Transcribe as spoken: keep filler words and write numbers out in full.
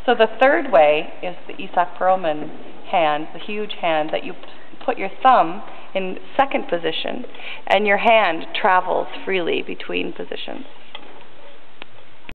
So the third way is the Isak Perlman hand, the huge hand that you p put your thumb in second position, and your hand travels freely between positions.